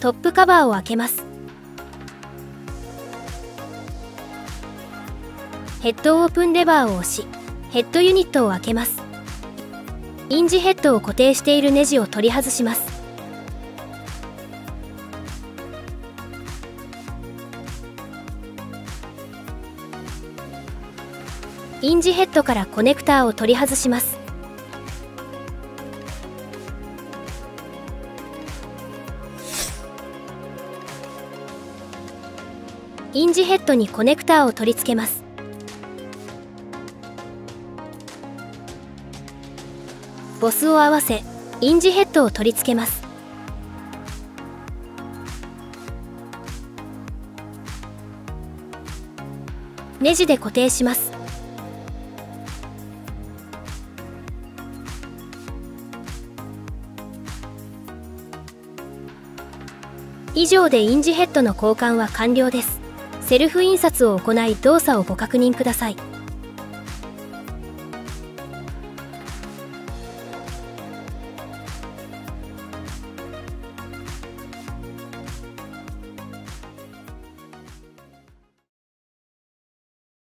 トップカバーを開けます。ヘッドオープンレバーを押し、ヘッドユニットを開けます。インジヘッドを固定しているネジを取り外します。インジヘッドからコネクターを取り外します。インジヘッドにコネクターを取り付けます。ボスを合わせ、インジヘッドを取り付けます。ネジで固定します。以上でインジヘッドの交換は完了です。セルフ印刷を行い動作をご確認ください。